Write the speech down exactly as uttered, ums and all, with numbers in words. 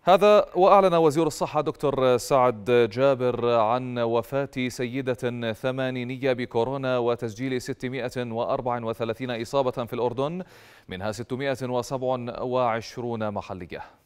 هذا وأعلن وزير الصحة دكتور سعد جابر عن وفاة سيدة ثمانينية بكورونا وتسجيل ستمائة وأربعة وثلاثين إصابة في الأردن، منها ستمائة وسبعة وعشرين محلية.